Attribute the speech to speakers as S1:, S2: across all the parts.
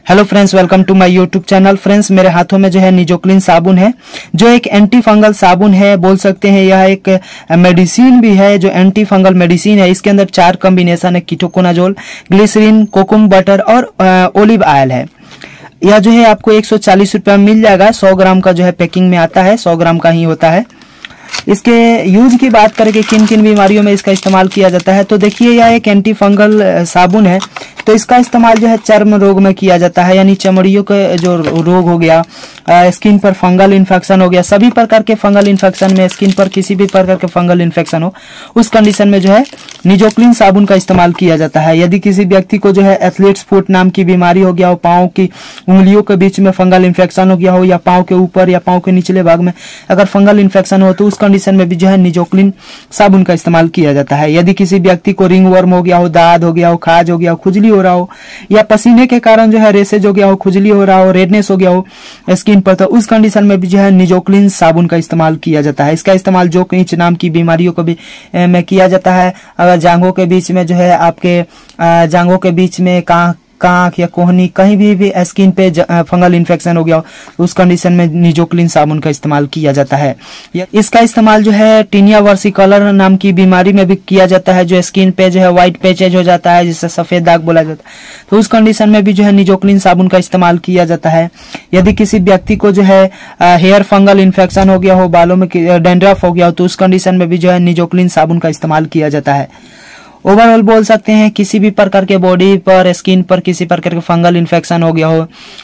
S1: Hello friends, welcome to my YouTube channel. Friends, मेरे हाथों में जो है निजोक्लिन साबुन है, जो एक एंटी फंगल साबुन है। बोल सकते हैं यह एक मेडिसिन भी है, जो एंटी फंगल मेडिसिन है। इसके अंदर 4 कॉम्बिनेशन है, कीटोकोनाजोल, ग्लिसरीन, कोकुम बटर और ओलिव ऑयल है। यह जो है आपको 140 रुपया में मिल जाएगा। 100 ग्राम का जो है पैकिंग में आता है, 100 ग्राम का ही होता है। इसके यूज की बात करें कि किन किन बीमारियों में इसका इस्तेमाल किया जाता है, तो देखिए यह एक एंटी फंगल साबुन है। तो इसका इस्तेमाल जो है चर्म रोग में किया जाता है, यानी चमड़ियों के जो रोग हो गया, स्किन पर फंगल इन्फेक्शन हो गया, सभी प्रकार के फंगल इन्फेक्शन में, स्किन पर किसी भी प्रकार के फंगल इन्फेक्शन हो, उस कंडीशन में जो है निजोक्लिन साबुन का इस्तेमाल किया जाता है। यदि किसी व्यक्ति को जो है एथलीट्स फुट नाम की बीमारी हो गया हो, पाँव की उंगलियों के बीच में फंगल इन्फेक्शन हो गया हो, या पाँव के ऊपर या पाँव के निचले भाग में अगर फंगल इन्फेक्शन हो, तो उस कंडीशन में भी जो है निजोक्लिन साबुन का इस्तेमाल किया जाता है। यदि किसी व्यक्ति को रिंगवर्म हो गया हो, दाद हो गया हो, खाज हो गया हो, खुजली हो रहा हो, या पसीने के कारण जो है रेसेज हो गया हो, खुजली हो रहा हो, रेडनेस हो गया हो स्किन पर, तो उस कंडीशन में भी जो है निजोक्लिन साबुन का इस्तेमाल किया जाता है। इसका इस्तेमाल जो कीच नाम की बीमारियों को भी में किया जाता है। अगर जांघों के बीच में जो है आपके जांघों के बीच में कांख या कोहनी कहीं भी स्किन पे फंगल इन्फेक्शन हो गया हो, उस कंडीशन में निजोक्लिन साबुन का इस्तेमाल किया जाता है। इसका इस्तेमाल जो है टीनिया वर्सिकलर नाम की बीमारी में भी किया जाता है, जो स्किन पे जो है व्हाइट पैचेज हो जाता है, जिससे सफेद दाग बोला जाता है, तो उस कंडीशन में भी जो है निजोक्लिन साबुन का इस्तेमाल किया जाता है। यदि किसी व्यक्ति को जो है हेयर फंगल इन्फेक्शन हो गया हो, बालों में डैंड्रफ हो गया हो, तो उस कंडीशन में भी जो है निजोक्लिन साबुन का इस्तेमाल किया जाता है। ओवरऑल बोल सकते हैं किसी भी प्रकार के बॉडी पर, स्किन पर किसी प्रकार के फंगल इन्फेक्शन हो गया हो,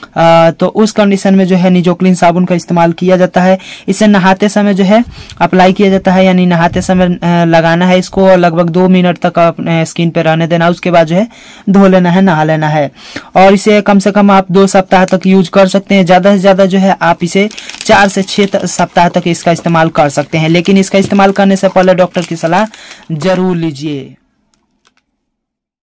S1: तो उस कंडीशन में जो है निजोक्लिन साबुन का इस्तेमाल किया जाता है। इसे नहाते समय जो है अप्लाई किया जाता है, यानी नहाते समय लगाना है इसको, और लगभग 2 मिनट तक अपने स्किन पे रहने देना। उसके बाद जो है धो लेना है, नहा लेना है, और इसे कम से कम आप 2 सप्ताह तक यूज कर सकते हैं। ज्यादा से ज्यादा जो है आप इसे 4 से 6 सप्ताह तक इसका इस्तेमाल कर सकते हैं, लेकिन इसका इस्तेमाल करने से पहले डॉक्टर की सलाह जरूर लीजिए।